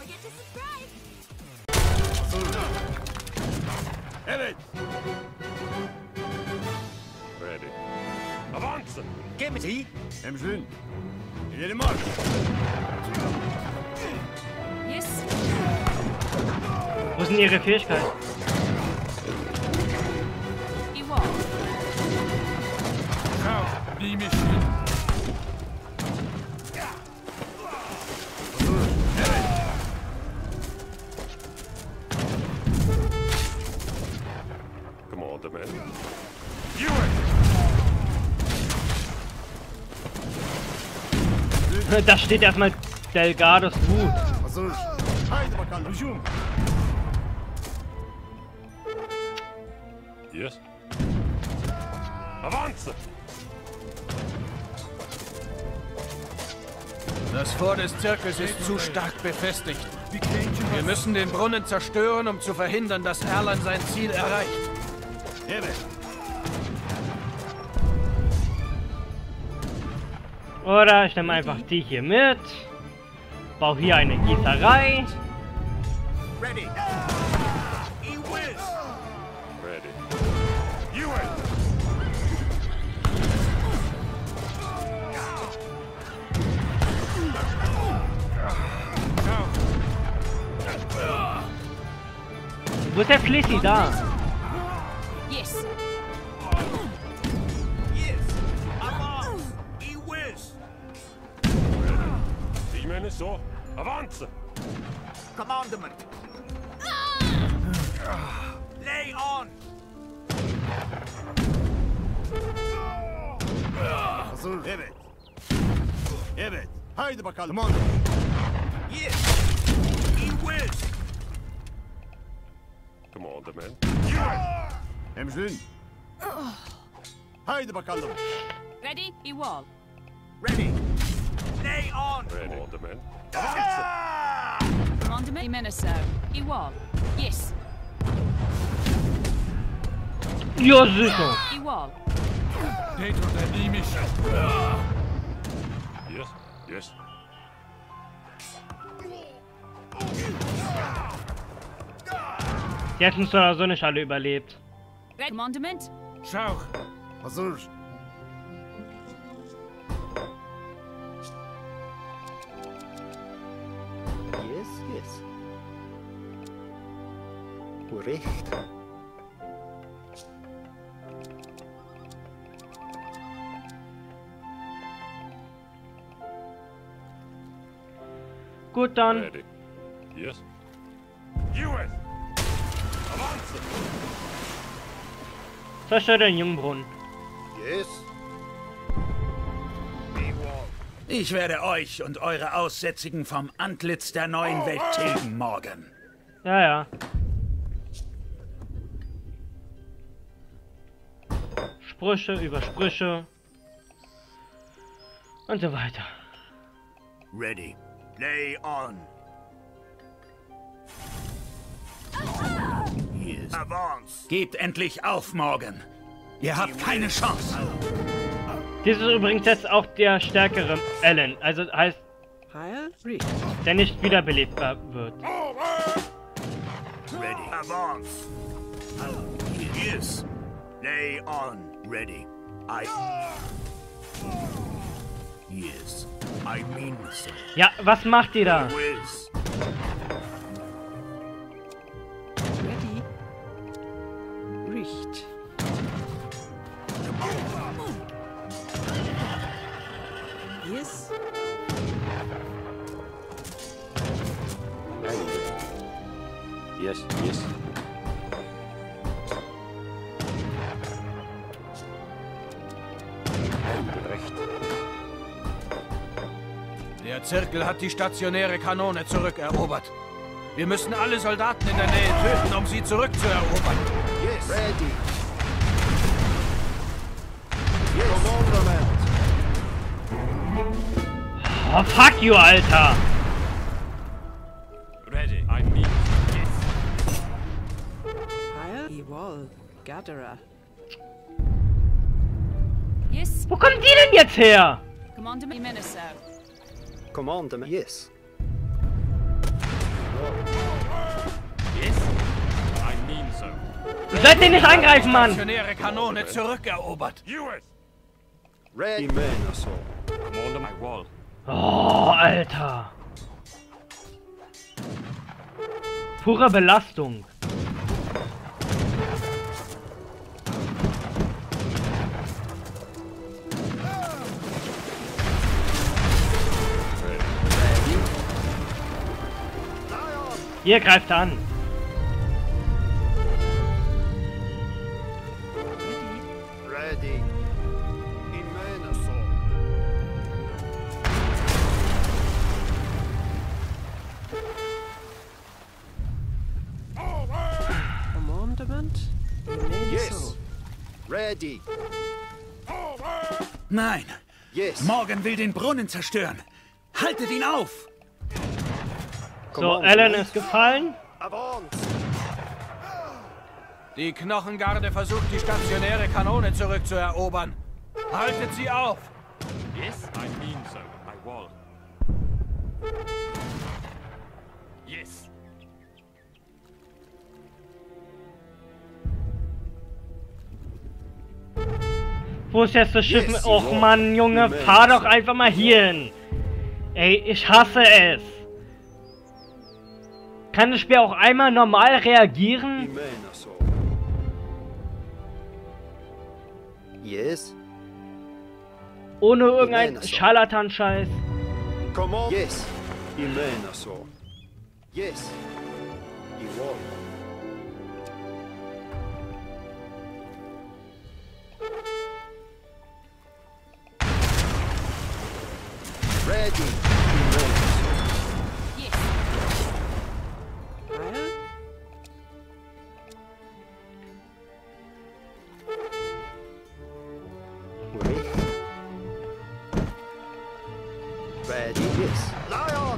forget to subscribe. Evet. Ready. Avancen. Gemisi. Emrin. İleri marş. Yes. Wo sind ihre Fähigkeiten? Ewald. Die Mission. Evet. Come on, the man. You Da steht erstmal Delgados Wut. Hazır. Haydi bakalım. Hücum. Yes. Avance. Das Fort des Zirkels ist zu stark befestigt. Wir müssen den Brunnen zerstören, um zu verhindern, dass Erlan sein Ziel erreicht. Evet. Oder ich nehme einfach die hier mit. Baue hier eine Gießerei. Ready. Ready. You win. Wo ist der Flissi da? Yes. Ich meine so. Avance. Commandment. Lay on. Hazır. Evet. Evet. Haydi bakalım. Come on. Yes. He wins. Come on, the man. You win. Emrin. Haydi bakalım. Ready? Ewald. Ready. Lay on. Ready. Come on, the man. Commandment. Meneso. Ewald. Yes. Ja, sicher. Ewald. Yes. Yes. Die hätten es so so nicht alle überlebt. Red Commandment. Schau. Hazır. Yes, yes. Recht. Gut, dann. Ready. Yes. You win. Avance. Zerstört den Jungbrunnen. Yes. Ich werde euch und eure Aussätzigen vom Antlitz der neuen Welt tilgen morgen. Ja, ja. Sprüche über Sprüche. Und so weiter. Ready. Lay on. Yes. Avance. Gebt endlich auf morgen. Ihr habt keine Chance. Dies ist übrigens jetzt auch der stärkere Alan. Also heißt, der nicht wiederbelebbar wird. Ready. Avance. Yes. Lay on. Ready. Yes. I mean so. Ja, was macht ihr da? Whiz. Ready. Richt. Yes. Yes, yes. Recht. Der Zirkel hat die stationäre Kanone zurückerobert. Wir müssen alle Soldaten in der Nähe töten, um sie zurückzuerobern. Yes. Ready. Yes. Commandment. Oh, fuck you, Alter! Ready. I need. Higher. Ewald. Gatherer. Yes. Wo kommen die denn jetzt her? Commandment. Meneso. Commandment. Yes. Seid ihr nicht angreifen, Mann! Stationäre Kanone zurückerobert. US. Ready. Imena so. Commander, my wall. Oh, Alter. Pure Belastung. Ihr greift an. Ready. Imena so. Commandment? Yes. So. Ready. Nein, Yes. Morgan will den Brunnen zerstören. Haltet ihn auf! So, Alan ist gefallen. Avance. Die Knochengarde versucht, die stationäre Kanone zurückzuerobern. Haltet sie auf! Yes, I mean so. My wall. Yes. Wo ist jetzt das Schiff? Yes, Och Lord. Mann, Junge, Amen. fahr doch einfach mal hier hin. Ey, ich hasse es. Kann das Spiel auch einmal normal reagieren? Imena so. Yes. Ohne irgendeinen Amen, so. Scharlatan-Scheiß. Come on. Yes. Imena so. Yes. Igual. Ready. Imena so. Yes. Heil? Wait. Ready. Yes. Lion.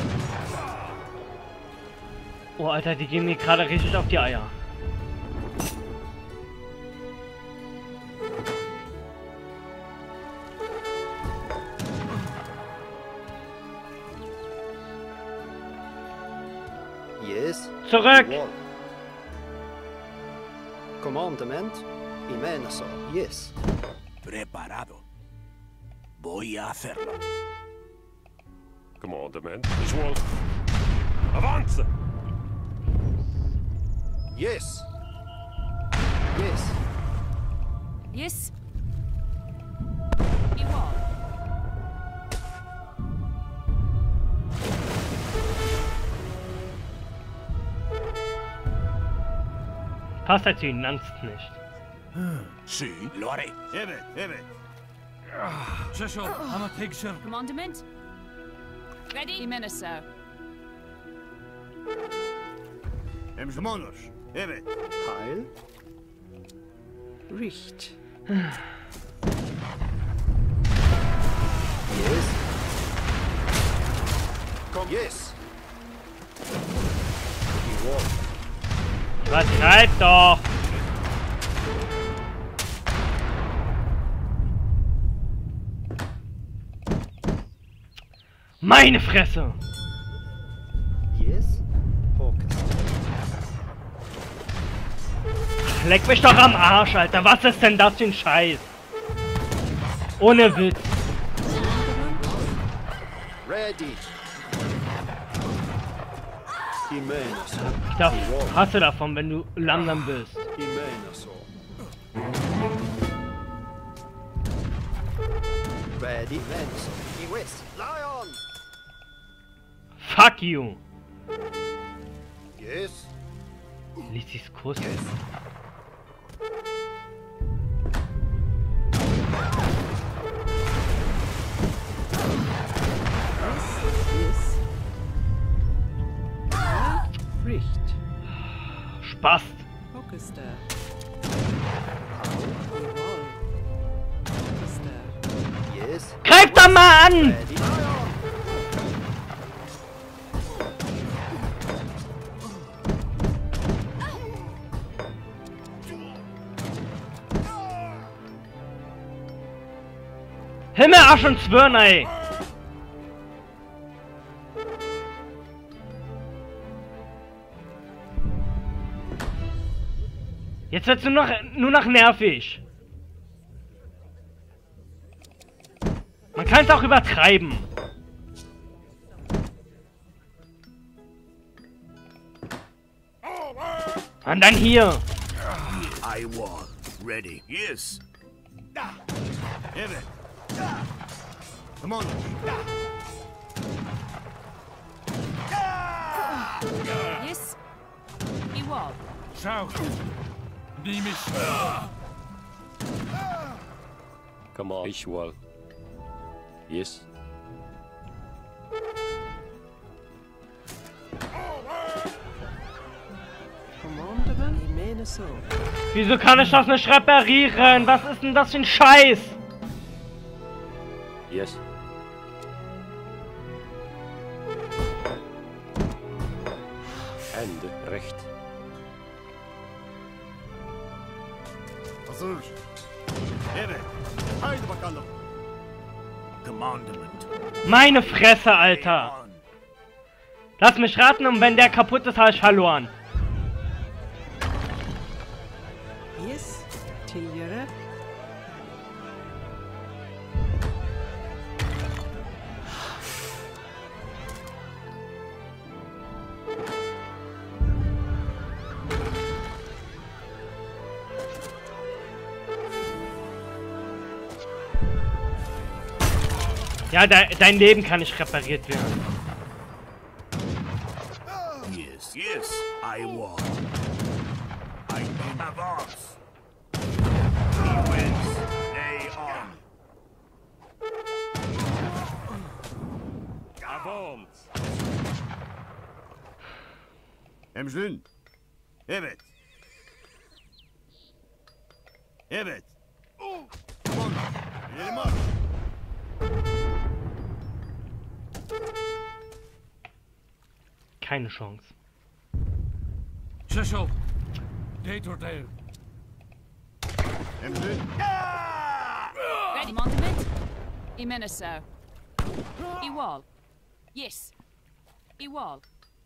Oh, Alter, die gehen mir gerade richtig auf die Eier. Yes. Zurück! Igual. Commandment. Imena so. Yes. Preparado. Voy a hacerlo. Commandment. Visual. Avance. Yes. Yes. Yes. Igual. Passt halt zu ihnen, ernst nicht. Sí, lo haré. Evet, evet. Shishol, I'm a picture. Commandment? Ready? Imeniso. Emzmonos. Evet. Heil. Richt. Yes. Come. Yes. Igual. Übertreibt doch! Meine Fresse! Yes. Focus. Leck mich doch am Arsch, Alter! Was ist denn das für ein Scheiß? Ohne Witz! Ready. Imena so. Ich glaub, hasse davon, wenn du langsam bist. Imena so. Ready. Imena so. Yes. Lion. Fuck you! Yes. Lies sie's kurz. Yes. Heil? Richt. Spaß! Focus there. Igual. Focus there. Yes. Greif da mal an! Ready. Lion. Himmel, Arsch und Zwirn, ey! Jetzt wird's nur noch nervig. Man kann es auch übertreiben. Und dann hier. I wall. Ready. Yes. Evet. Come on. Yes. Ewald. Schau. Nimm mich. Come on, Ishwal. Yes. Commandement Imeneso. Wieso kann ich das nicht reparieren? Was ist denn das für ein Scheiß? Yes. Hände recht. Hazır. Evet. Haydi bakalım. Commandment. Meine Fresse, Alter. Lass mich raten, und wenn der kaputt ist, habe ich verloren. Yes. Tiljere. Ja, dein Leben kann nicht repariert werden. Yes, yes. I wall. I can advance. He wins. Lay on. Avance. Emzün. Evet. Evet. Tamam. İleri marş. Keine Chance. Cecil. Daytordale. Emzün. Ready. Monument. Imeneso. Ewald. Yes. Ewald.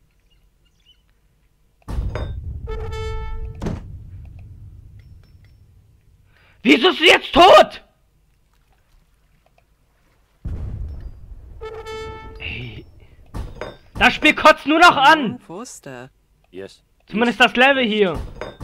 Wieso ist sie jetzt tot? Ey. Das Spiel kotzt nur noch an. Forster. Yes. Zumindest das Level hier.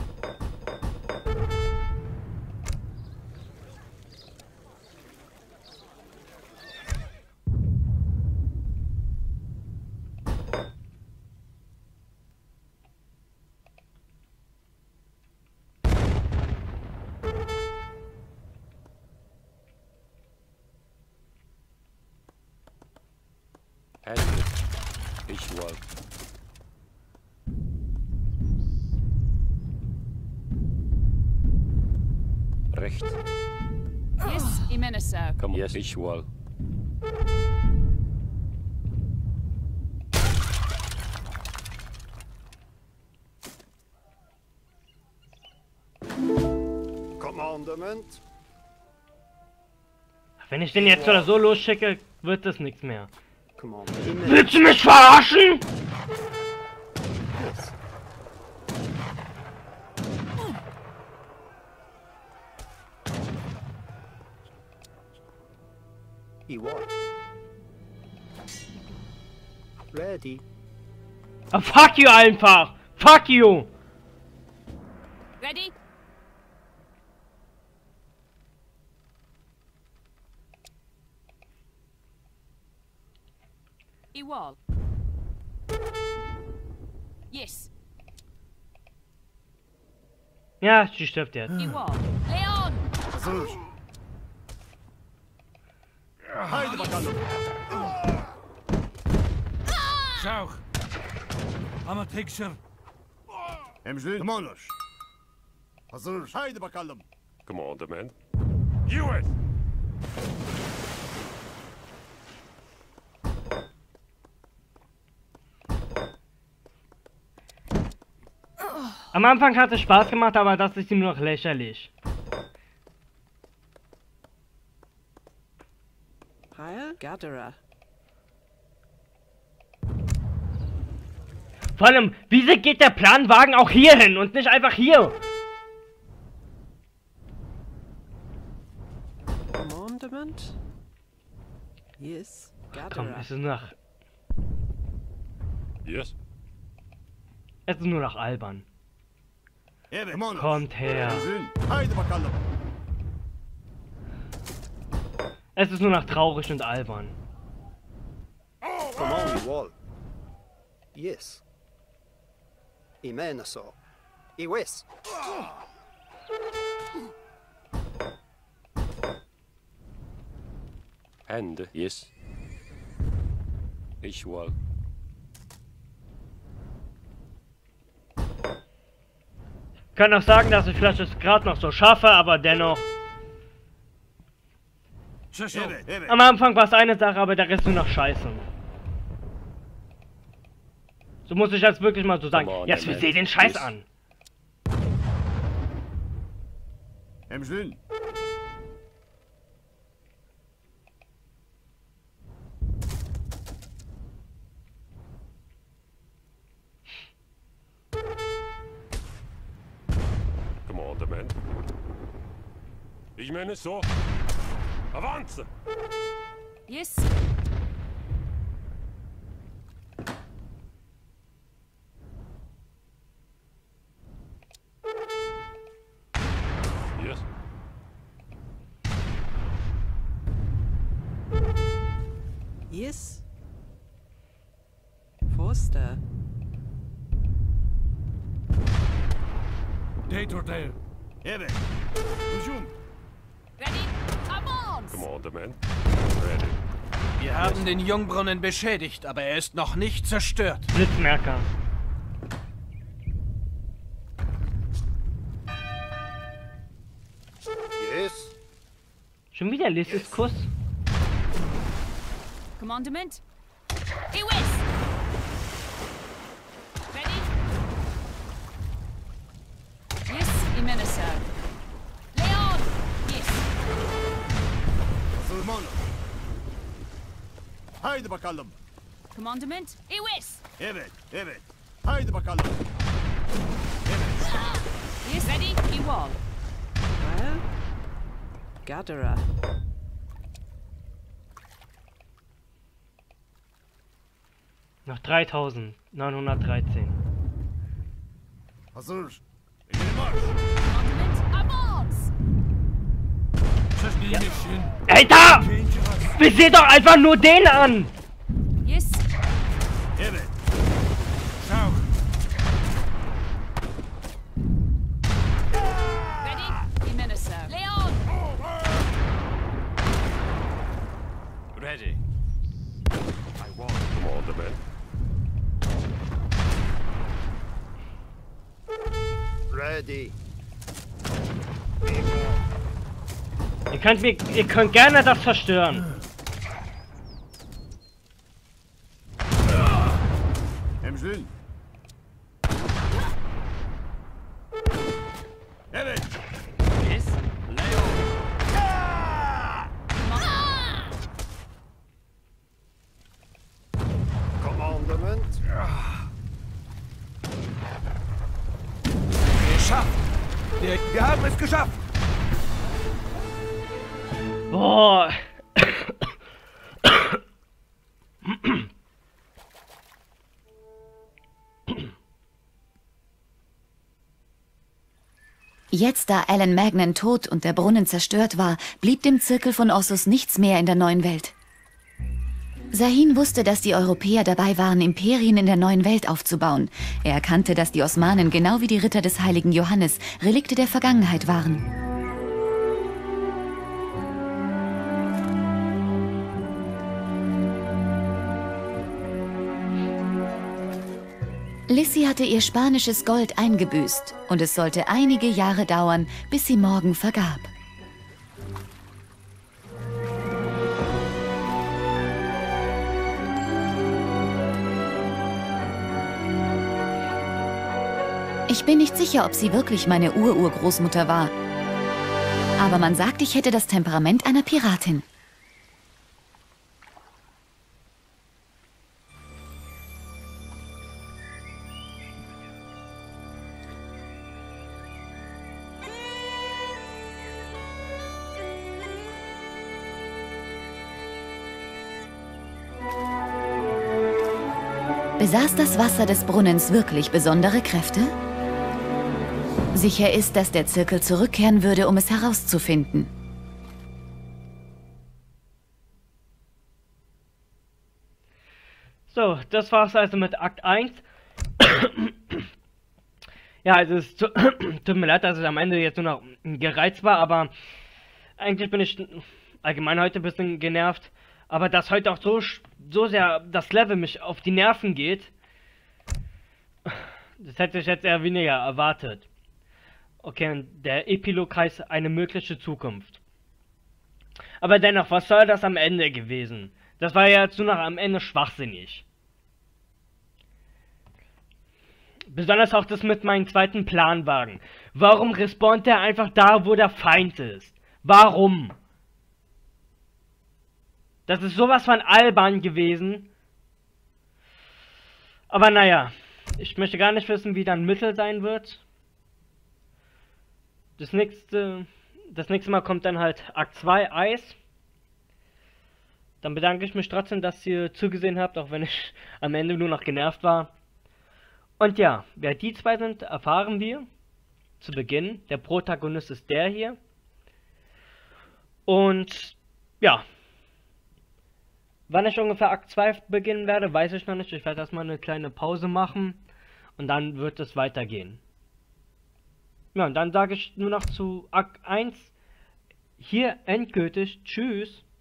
Hände. Ishwal. Recht. Yes. Imeneso. Come on. Yes, Ishwal. Commandement. Wenn ich den jetzt oder so losschicke, wird das nichts mehr. Commandement. Willst du mich verarschen? He won. Ready. Ah, fuck you einfach! Fuck you! Ready. Ewald. Yes. Ja, sie stirbt jetzt. Ewald. Leon. Hazır. Haydi bakalım. Schau. Ama picture. Emzün. Tamamdır. Hazır. Haydi bakalım. Commandement. Evet. Am Anfang hat es Spaß gemacht, aber das ist nur noch lächerlich. Heil Gatherer. Vor allem, wieso geht der Planwagen auch hier hin und nicht einfach hier? jemand? Hier ist Komm, Gatherer. es ist nur noch... Yes. Es ist nur noch albern. Evet. Kommt her. Emrin. Haydi bakalım. Es ist nur noch traurig und albern. Come on, Wall. Yes. Imenaso. Iwis. Hände. Yes. Ich wall. Ich kann auch sagen, dass ich vielleicht das gerade noch so schaffe, aber dennoch... Evet. Evet. Am Anfang war es eine Sache, aber der Rest nur noch scheiße. So muss ich jetzt wirklich mal so sagen. Come on, Jetzt man. sieh den Scheiß Yes. an. Emrin. Commandement. Ich meine so. Avance! Yes. Yes. Yes. Forster. Daytordale. Evet. Hücum. Ready? Come on! Commandement. Ready. Wir haben den Jungbrunnen beschädigt, aber er ist noch nicht zerstört. Blitzmerker. Yes. Schon wieder Lisses Kuss. Commandment. Iwis! Ready? Yes, Imenaso. Leon! Yes. Sırmanı. Haydi bakalım. Commandment. Iwis! Evet. Evet. Haydi bakalım. Evet. Yes, ready? Iwal. Heil. Gatherer. Noch 3913. Hazır. İleri marş. Commandment. Avance! Alter! Wir sehen doch einfach nur den an! Yes. Evet. Ready? Imenaso. Leon! Ready. I wall. Commandement. Ready. Ihr könnt gerne das zerstören. Emrin. Evet. Yes. Leon. Commandment. Geschafft! Wir haben es geschafft! Boah. Jetzt, da Alan Magnan tot und der Brunnen zerstört war, blieb dem Zirkel von Ossus nichts mehr in der neuen Welt. Sahin wusste, dass die Europäer dabei waren, Imperien in der neuen Welt aufzubauen. Er erkannte, dass die Osmanen, genau wie die Ritter des heiligen Johannes, Relikte der Vergangenheit waren. Lissy hatte ihr spanisches Gold eingebüßt und es sollte einige Jahre dauern, bis sie morgen vergab. Ich bin nicht sicher, ob sie wirklich meine Urgroßmutter war. Aber man sagt, ich hätte das Temperament einer Piratin. Besaß das Wasser des Brunnens wirklich besondere Kräfte? Sicher ist, dass der Zirkel zurückkehren würde, um es herauszufinden. So, das war's also mit Akt 1. Ja, also es tut mir leid, dass es am Ende jetzt nur noch gereizt war, aber eigentlich bin ich allgemein heute ein bisschen genervt. Aber dass heute auch so sehr das Level mich auf die Nerven geht, das hätte ich jetzt eher weniger erwartet. Okay, und der Epilog heißt eine mögliche Zukunft. Aber dennoch, was soll das am Ende gewesen? Das war ja jetzt nur noch am Ende schwachsinnig. Besonders auch das mit meinem zweiten Planwagen. Warum respawnt der einfach da, wo der Feind ist? Warum? Das ist sowas von albern gewesen. Aber naja, ich möchte gar nicht wissen, wie dann Mittel sein wird. Das nächste Mal kommt dann halt Akt 2, Eis. Dann bedanke ich mich trotzdem, dass ihr zugesehen habt, auch wenn ich am Ende nur noch genervt war. Und ja, wer die zwei sind, erfahren wir zu Beginn. Der Protagonist ist der hier. Und ja, wann ich ungefähr Akt 2 beginnen werde, weiß ich noch nicht. Ich werde erstmal eine kleine Pause machen und dann wird es weitergehen. Ja, und dann sage ich nur noch zu Akt 1 hier endgültig Tschüss.